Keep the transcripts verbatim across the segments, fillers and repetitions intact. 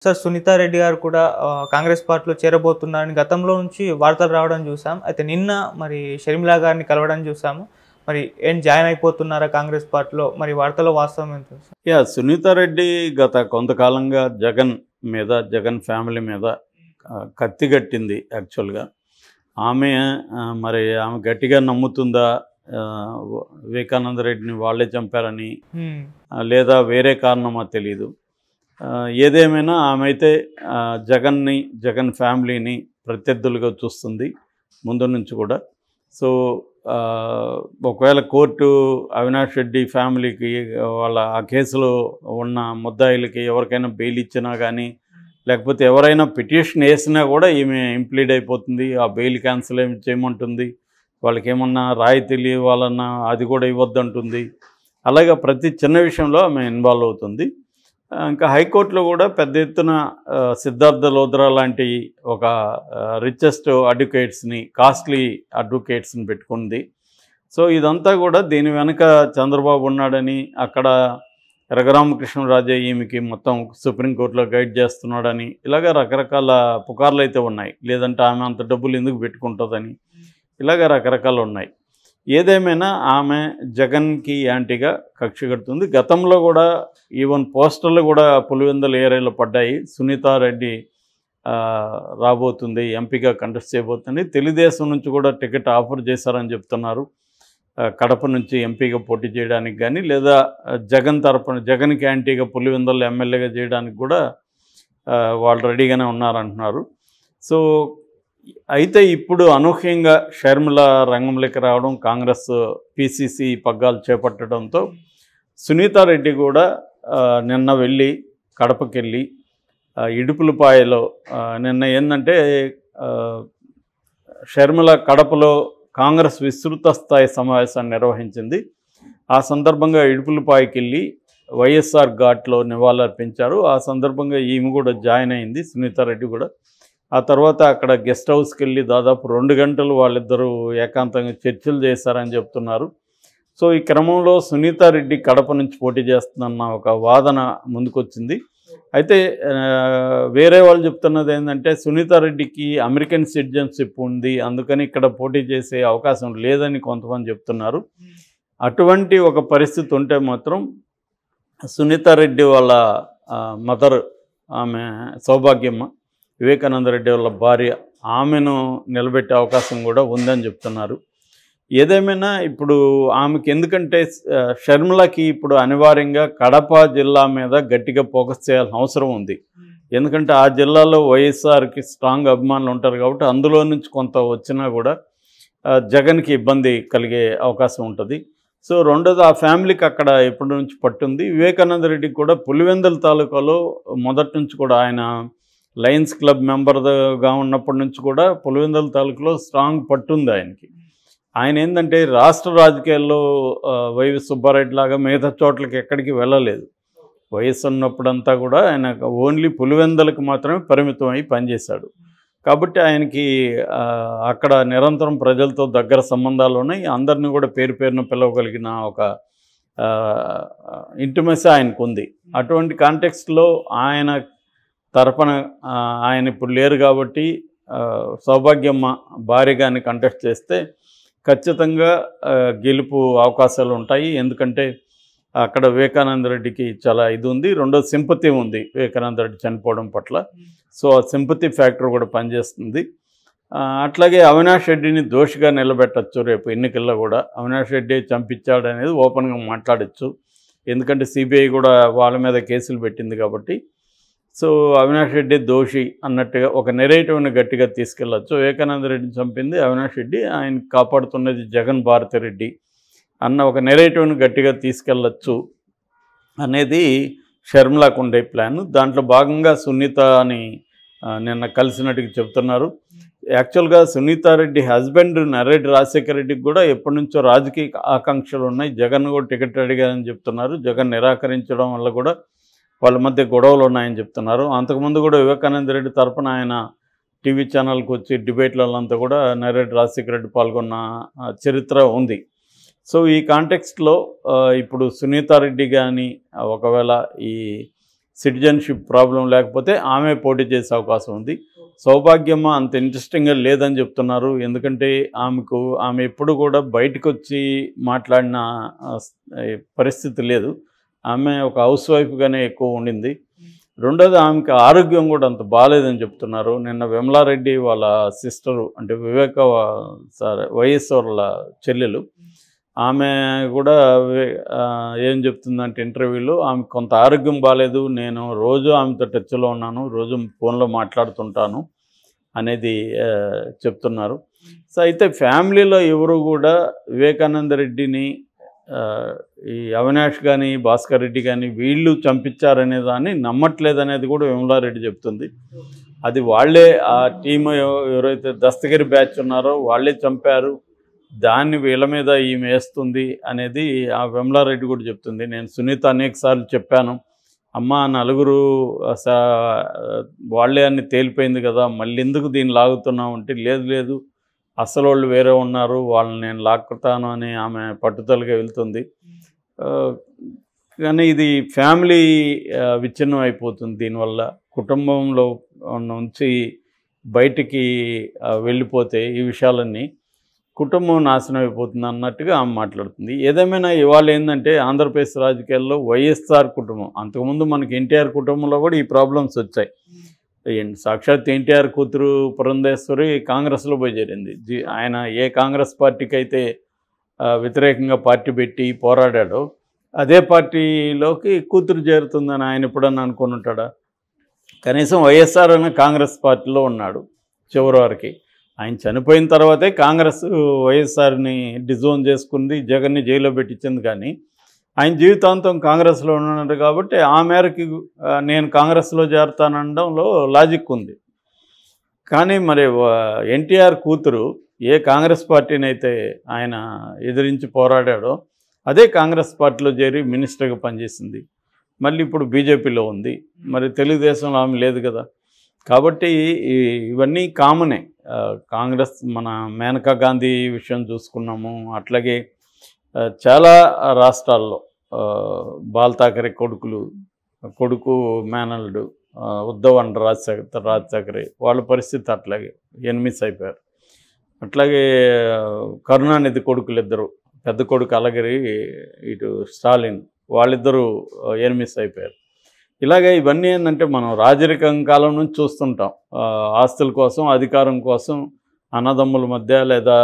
Sir Sunitha Reddy గారు కూడా కాంగ్రెస్ పార్టీలో చేరబోతున్నారని గతంలో నుంచి వార్తలు రావడం చూసాం. అయితే నిన్న మరి షర్మిలా గారిని కలవడం చూసాము. మరి ఏం జాయిన్ అయిపోతున్నారా కాంగ్రెస్ పార్టీలో? మరి వార్తలో వాస్తవం ఎంత? యా సునీతా రెడ్డి గత కొంతకాలంగా జగన్ మీద, జగన్ ఫ్యామిలీ మీద కత్తిగట్టింది. యాక్చువల్గా ఆమె మరి ఆమె గట్టిగా నమ్ముతుందా వివేకానంద రెడ్డిని వాళ్ళే చంపారని, లేదా వేరే కారణమా తెలీదు. ఏదేమైనా ఆమె అయితే జగన్ని, జగన్ ఫ్యామిలీని ప్రత్యర్థులుగా చూస్తుంది ముందు నుంచి కూడా. సో ఒకవేళ కోర్టు అవినాష్ రెడ్డి ఫ్యామిలీకి, వాళ్ళ ఆ కేసులో ఉన్న ముద్దాయిలకి ఎవరికైనా బెయిల్ ఇచ్చినా కానీ, లేకపోతే ఎవరైనా పిటిషన్ వేసినా కూడా ఈమె ఇంప్లీడ్ అయిపోతుంది. ఆ బెయిల్ క్యాన్సిల్ ఏమి చేయమంటుంది, వాళ్ళకి ఏమన్నా రాయితీలు ఇవ్వాలన్నా అది కూడా ఇవ్వద్దంటుంది. అలాగే ప్రతి చిన్న విషయంలో ఆమె ఇన్వాల్వ్ అవుతుంది. ఇంకా హైకోర్టులో కూడా పెద్ద ఎత్తున సిద్ధార్థ లోద్రా లాంటి ఒక రిచెస్ట్ అడ్వకేట్స్ని, కాస్ట్లీ అడ్వకేట్స్ని పెట్టుకుంది. సో ఇదంతా కూడా దీని వెనక చంద్రబాబు ఉన్నాడని, అక్కడ రఘురామకృష్ణరాజే ఈమెకి మొత్తం సుప్రీంకోర్టులో గైడ్ చేస్తున్నాడని, ఇలాగ రకరకాల పుకార్లు అయితే ఉన్నాయి. లేదంటే ఆమె అంత డబ్బులు ఎందుకు పెట్టుకుంటుందని, ఇలాగ రకరకాలు ఉన్నాయి. ఏదేమైనా ఆమె జగన్కి యాంటీగా కక్ష కడుతుంది. గతంలో కూడా ఈవెన్ పోస్టర్లు కూడా పులివెందుల ఏరియాలో పడ్డాయి. సునీతా రెడ్డి రాబోతుంది, ఎంపీగా కంటెస్ట్ చేయబోతుంది. తెలుగుదేశం నుంచి కూడా టికెట్ ఆఫర్ చేశారని చెప్తున్నారు. కడప నుంచి ఎంపీగా పోటీ చేయడానికి కానీ, లేదా జగన్ తరపున జగన్కి యాంటీగా పులివెందుల ఎమ్మెల్యేగా చేయడానికి కూడా వాళ్ళు రెడీగానే ఉన్నారంటున్నారు. సో అయితే ఇప్పుడు అనూహ్యంగా షర్మిల రంగంలోకి రావడం, కాంగ్రెస్ పీసీసీ పగ్గాలు చేపట్టడంతో సునీతా రెడ్డి కూడా నిన్న వెళ్ళి కడపకి వెళ్ళి ఇడుపులపాయలో నిన్న ఏంటంటే షర్మిల కడపలో కాంగ్రెస్ విస్తృత స్థాయి సమావేశాన్ని నిర్వహించింది. ఆ సందర్భంగా ఇడుపులపాయకి వెళ్ళి వైఎస్ఆర్ ఘాట్లో నివాళులర్పించారు. ఆ సందర్భంగా ఈమె కూడా జాయిన్ అయింది, సునీతా రెడ్డి కూడా. ఆ తర్వాత అక్కడ గెస్ట్ హౌస్కి వెళ్ళి దాదాపు రెండు గంటలు వాళ్ళిద్దరూ ఏకాంతంగా చర్చలు చేశారని చెప్తున్నారు. సో ఈ క్రమంలో సునీతా రెడ్డి కడప నుంచి పోటీ చేస్తుందన్న ఒక వాదన ముందుకొచ్చింది. అయితే వేరే వాళ్ళు చెప్తున్నది ఏంటంటే సునీతా రెడ్డికి అమెరికన్ సిటిజన్షిప్ ఉంది, అందుకని ఇక్కడ పోటీ చేసే అవకాశం లేదని కొంతమంది చెప్తున్నారు. అటువంటి ఒక పరిస్థితి ఉంటే మాత్రం సునీతా రెడ్డి వాళ్ళ మదర్, ఆమె సౌభాగ్యమ్మ, వివేకానంద రెడ్డి వాళ్ళ భార్య, ఆమెను నిలబెట్టే అవకాశం కూడా ఉందని చెప్తున్నారు. ఏదేమైనా ఇప్పుడు ఆమెకి, ఎందుకంటే షర్మిలకి ఇప్పుడు అనివార్యంగా కడప జిల్లా మీద గట్టిగా ఫోకస్ చేయాల్సిన అవసరం ఉంది. ఎందుకంటే ఆ జిల్లాలో వైఎస్ఆర్కి స్ట్రాంగ్ అభిమానులు ఉంటారు కాబట్టి అందులో నుంచి కొంత వచ్చినా కూడా జగన్కి ఇబ్బంది కలిగే అవకాశం ఉంటుంది. సో రెండోది ఆ ఫ్యామిలీకి అక్కడ ఎప్పటి నుంచి పట్టుంది. వివేకానంద రెడ్డికి కూడా పులివెందుల తాలూకాలో మొదటి నుంచి కూడా ఆయన లయన్స్ క్లబ్ మెంబర్గా ఉన్నప్పటి నుంచి కూడా పులివెందుల తాలూకులో స్ట్రాంగ్ పట్టుంది ఆయనకి. ఆయన ఏంటంటే రాష్ట్ర రాజకీయాల్లో వైవి సుబ్బారెడ్డి లాగా మిగతా చోట్లకి ఎక్కడికి వెళ్ళలేదు. వయసు ఉన్నప్పుడంతా కూడా ఆయన ఓన్లీ పులివెందులకు మాత్రమే పరిమితం అయి పనిచేశాడు. కాబట్టి ఆయనకి అక్కడ నిరంతరం ప్రజలతో దగ్గర సంబంధాలు ఉన్నాయి. అందరినీ కూడా పేరు పేరున పిలవగలిగిన ఒక ఇంటిమసీ ఆయనకు ఉంది. అటువంటి కాంటెక్స్ట్లో ఆయన తరపున ఆయన ఇప్పుడు లేరు కాబట్టి సౌభాగ్యమ్మ భార్యగాని కంటెస్ట్ చేస్తే ఖచ్చితంగా గెలుపు అవకాశాలు ఉంటాయి. ఎందుకంటే అక్కడ వివేకానంద రెడ్డికి చాలా ఇది ఉంది, రెండో సింపతి ఉంది వివేకానంద రెడ్డి చనిపోవడం పట్ల. సో ఆ సింపతి ఫ్యాక్టర్ కూడా పనిచేస్తుంది. అట్లాగే అవినాష్ రెడ్డిని దోషిగా నిలబెట్టచ్చు. రేపు ఎన్నికల్లో కూడా అవినాష్ రెడ్డి చంపించాడు అనేది ఓపెన్గా మాట్లాడచ్చు. ఎందుకంటే సిబిఐ కూడా వాళ్ళ మీద కేసులు పెట్టింది కాబట్టి. సో అవినాష్ రెడ్డి దోషి అన్నట్టుగా ఒక నెరేటివ్ని గట్టిగా తీసుకెళ్ళచ్చు. వివేకానంద రెడ్డిని చంపింది అవినాష్ రెడ్డి, ఆయన కాపాడుతున్నది జగన్ భారతి రెడ్డి అన్న ఒక నెరేటివ్ని గట్టిగా తీసుకెళ్ళచ్చు అనేది షర్మిలాకు ఉండే ప్లాన్. దాంట్లో భాగంగా సునీతని నిన్న కలిసినట్టుగా చెప్తున్నారు. యాక్చువల్గా సునీతా రెడ్డి హస్బెండ్ నర్రెడ్డి రాజశేఖర రెడ్డికి కూడా ఎప్పటి నుంచో రాజకీయ ఆకాంక్షలు ఉన్నాయి. జగన్ కూడా టికెట్ అడిగారని చెప్తున్నారు. జగన్ నిరాకరించడం వల్ల కూడా వాళ్ళ మధ్య గొడవలు ఉన్నాయని చెప్తున్నారు. అంతకుముందు కూడా వివేకానంద రెడ్డి తరపున ఆయన టీవీ ఛానల్కి వచ్చి డిబేట్లంతా కూడా నర్రెడ్డి రాజశేఖర రెడ్డి పాల్గొన్న చరిత్ర ఉంది. సో ఈ కాంటెక్స్ట్లో ఇప్పుడు సునీతా రెడ్డి కానీ ఒకవేళ ఈ సిటిజన్షిప్ ప్రాబ్లం లేకపోతే ఆమె పోటీ చేసే అవకాశం ఉంది. సౌభాగ్యమ్మ అంత ఇంట్రెస్టింగ్గా లేదని చెప్తున్నారు. ఎందుకంటే ఆమెకు ఆమె ఎప్పుడు కూడా బయటకు వచ్చి మాట్లాడిన పరిస్థితి లేదు. ఆమె ఒక హౌస్ వైఫ్గానే ఎక్కువ ఉండింది. రెండోది ఆమెకి ఆరోగ్యం కూడా అంత బాగాలేదని చెప్తున్నారు. నిన్న విమలారెడ్డి వాళ్ళ సిస్టరు అంటే వివేక సార్ వైఎస్ వాళ్ళ చెల్లెలు ఆమె కూడా ఏం చెప్తుందంటే ఇంటర్వ్యూలో ఆమె కొంత ఆరోగ్యం బాగాలేదు, నేను రోజు ఆమెతో టచ్లో ఉన్నాను, రోజు ఫోన్లో మాట్లాడుతుంటాను అనేది చెప్తున్నారు. సో అయితే ఫ్యామిలీలో ఎవరు కూడా వివేకానంద రెడ్డిని ఈ అవినాష్ కానీ భాస్కర్ రెడ్డి కానీ వీళ్ళు చంపించారనే దాన్ని నమ్మట్లేదనేది కూడా విమలారెడ్డి చెప్తుంది. అది వాళ్ళే ఆ టీము ఎవరైతే దస్తగిరి బ్యాచ్ ఉన్నారో వాళ్ళే చంపారు, దాన్ని వీళ్ళ మీద ఈమె వేస్తుంది అనేది ఆ విమలారెడ్డి కూడా చెప్తుంది. నేను సునీత అనేక సార్లు చెప్పాను, అమ్మ నలుగురు వాళ్ళే అని తేలిపోయింది కదా, మళ్ళీ ఎందుకు దీన్ని లాగుతున్నావు అంటే లేదు లేదు అసలు వాళ్ళు వేరే ఉన్నారు, వాళ్ళని నేను లాక్కుతాను అని ఆమె పట్టుదలగా వెళ్తుంది. కానీ ఇది ఫ్యామిలీ విచ్ఛిన్నం అయిపోతుంది దీనివల్ల. కుటుంబంలో నుంచి బయటికి వెళ్ళిపోతే ఈ విషయాలన్నీ కుటుంబం నాశనం అయిపోతుంది అన్నట్టుగా ఆమె మాట్లాడుతుంది. ఏదేమైనా ఇవాళ ఏంటంటే ఆంధ్రప్రదేశ్ రాజకీయాల్లో వైఎస్ఆర్ కుటుంబం, అంతకుముందు మనకి ఎన్టీఆర్ కుటుంబంలో కూడా ఈ ప్రాబ్లమ్స్ వచ్చాయి. సాక్షాత్ ఎన్టీఆర్ కూతురు పురంధేశ్వరి కాంగ్రెస్లో పోయి చేరింది. జీ ఆయన ఏ కాంగ్రెస్ పార్టీకి అయితే వ్యతిరేకంగా పార్టీ పెట్టి పోరాడాడో అదే పార్టీలోకి కూతురు చేరుతుందని ఆయన ఎప్పుడన్నా అనుకుని ఉంటాడా? కనీసం వైఎస్ఆర్ అన్న కాంగ్రెస్ పార్టీలో ఉన్నాడు చివరి వరకు. ఆయన చనిపోయిన తర్వాతే కాంగ్రెస్ వైఎస్ఆర్ని డిజోన్ చేసుకుంది, జగన్ని జైల్లో పెట్టించింది. కానీ ఆయన జీవితాంతం కాంగ్రెస్లో ఉన్నాడు కాబట్టి ఆ మేరకు నేను కాంగ్రెస్లో చేరుతానడంలో లాజిక్ ఉంది. కానీ మరి ఎన్టీఆర్ కూతురు ఏ కాంగ్రెస్ పార్టీని అయితే ఆయన ఎదిరించి పోరాడాడో అదే కాంగ్రెస్ పార్టీలో చేరి మినిస్టర్గా పనిచేసింది. మళ్ళీ ఇప్పుడు బీజేపీలో ఉంది, మరి తెలుగుదేశంలో ఆమె లేదు కదా. కాబట్టి ఇవన్నీ కామనే. కాంగ్రెస్ మన మేనకా గాంధీ విషయం చూసుకున్నాము, అట్లాగే చాలా రాష్ట్రాల్లో బాల్ ఠాకరే కొడుకులు కొడుకు మేనల్డు ఉద్ధవ్ అండ్ రాజశేఖర్ రాజశేఖరే వాళ్ళ పరిస్థితి అట్లాగే ఎనిమిస్ అయిపోయారు. అట్లాగే కరుణానిధి కొడుకులు ఇద్దరు, పెద్ద కొడుకు అలగిరి ఇటు స్టాలిన్, వాళ్ళిద్దరూ ఎనిమిస్ అయిపోయారు. ఇలాగే ఇవన్నీ ఏంటంటే మనం రాజరికం కాలం నుంచి చూస్తుంటాం. ఆస్తుల కోసం అధికారం కోసం అన్నదమ్ముల మధ్య లేదా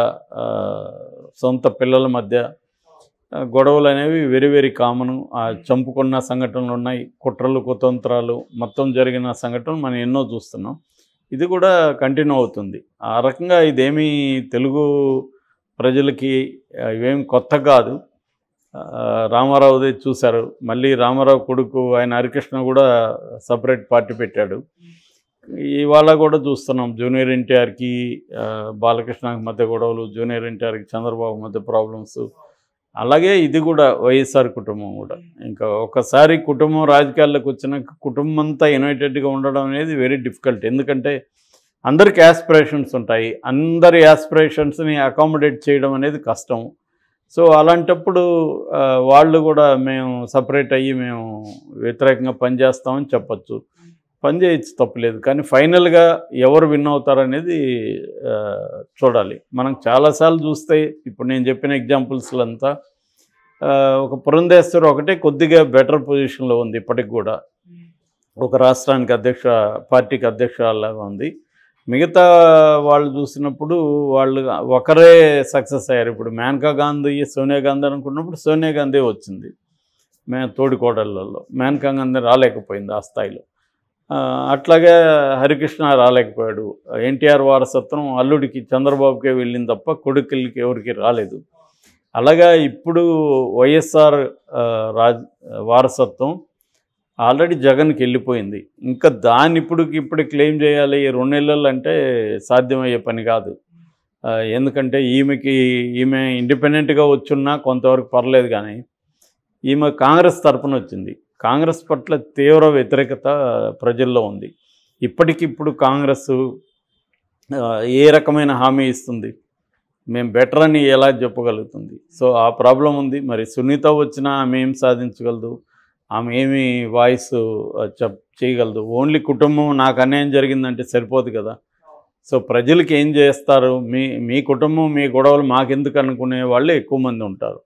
సొంత పిల్లల మధ్య గొడవలు అనేవి వెరీ వెరీ కామను. చంపుకున్న సంఘటనలు ఉన్నాయి, కుట్రలు కుతంత్రాలు మొత్తం జరిగిన సంఘటనలు మనం ఎన్నో చూస్తున్నాం. ఇది కూడా కంటిన్యూ అవుతుంది. ఆ రకంగా ఇదేమీ తెలుగు ప్రజలకి ఇవేమి కొత్త కాదు. రామారావుదే చూశారు, మళ్ళీ రామారావు కొడుకు ఆయన హరికృష్ణ కూడా సపరేట్ పార్టీ పెట్టాడు. ఇవాళ కూడా చూస్తున్నాం జూనియర్ ఎన్టీఆర్కి బాలకృష్ణకి మధ్య గొడవలు, జూనియర్ ఎన్టీఆర్కి చంద్రబాబు మధ్య ప్రాబ్లమ్స్. అలాగే ఇది కూడా వైఎస్ఆర్ కుటుంబం కూడా. ఇంకా ఒకసారి కుటుంబం రాజకీయాల్లోకి వచ్చినాక కుటుంబం అంతా యునైటెడ్గా ఉండడం అనేది వెరీ డిఫికల్ట్. ఎందుకంటే అందరికి యాస్పిరేషన్స్ ఉంటాయి, అందరి యాస్పిరేషన్స్ని అకామిడేట్ చేయడం అనేది కష్టం. సో అలాంటప్పుడు వాళ్ళు కూడా మేము సపరేట్ అయ్యి మేము వ్యతిరేకంగా పనిచేస్తామని చెప్పచ్చు, పనిచేయచ్చు, తప్పలేదు. కానీ ఫైనల్గా ఎవరు విన్ అవుతారనేది చూడాలి. మనం చాలాసార్లు చూస్తే ఇప్పుడు నేను చెప్పిన ఎగ్జాంపుల్స్లో అంతా ఒక పురంధేశ్వరి ఒకటే కొద్దిగా బెటర్ పొజిషన్లో ఉంది ఇప్పటికి కూడా, ఒక రాష్ట్రానికి అధ్యక్ష పార్టీకి అధ్యక్షురాలాగా ఉంది. మిగతా వాళ్ళు చూసినప్పుడు వాళ్ళు ఒకరే సక్సెస్ అయ్యారు. ఇప్పుడు మేనకా గాంధీ సోనియా గాంధీ అనుకున్నప్పుడు సోనియా గాంధీ వచ్చింది మే తోడికోడళ్ళలో, మేనకా గాంధీ రాలేకపోయింది ఆ స్థాయిలో. అట్లాగే హరికృష్ణ రాలేకపోయాడు. ఎన్టీఆర్ వారసత్వం అల్లుడికి చంద్రబాబుకే వెళ్ళింది తప్ప కొడుకులకి ఎవరికి రాలేదు. అలాగా ఇప్పుడు వైఎస్ఆర్ రాజ్ వారసత్వం ఆల్రెడీ జగన్కి వెళ్ళిపోయింది. ఇంకా దాన్ని ఇప్పుడు ఇప్పుడు క్లెయిమ్ చేయాలి ఈ రెండు నెలలు అంటే సాధ్యమయ్యే పని కాదు. ఎందుకంటే ఈమెకి ఈమె ఇండిపెండెంట్గా వచ్చున్నా కొంతవరకు పర్లేదు, కానీ ఈమె కాంగ్రెస్ తరపున వచ్చింది. కాంగ్రెస్ పట్ల తీవ్ర వ్యతిరేకత ప్రజల్లో ఉంది. ఇప్పటికిప్పుడు కాంగ్రెస్ ఏ రకమైన హామీ ఇస్తుంది, మేము బెటర్ అని ఎలా చెప్పగలుగుతుంది? సో ఆ ప్రాబ్లం ఉంది. మరి సునీత వచ్చినా ఆమె ఏం సాధించగలదు? ఆమె ఏమి వాయిస్ చెప్ చేయగలదు. ఓన్లీ కుటుంబం నాకు అన్యాయం జరిగిందంటే సరిపోదు కదా. సో ప్రజలకి ఏం చేస్తారు, మీ మీ కుటుంబం మీ గొడవలు మాకెందుకు అనుకునే వాళ్ళే ఎక్కువ మంది ఉంటారు.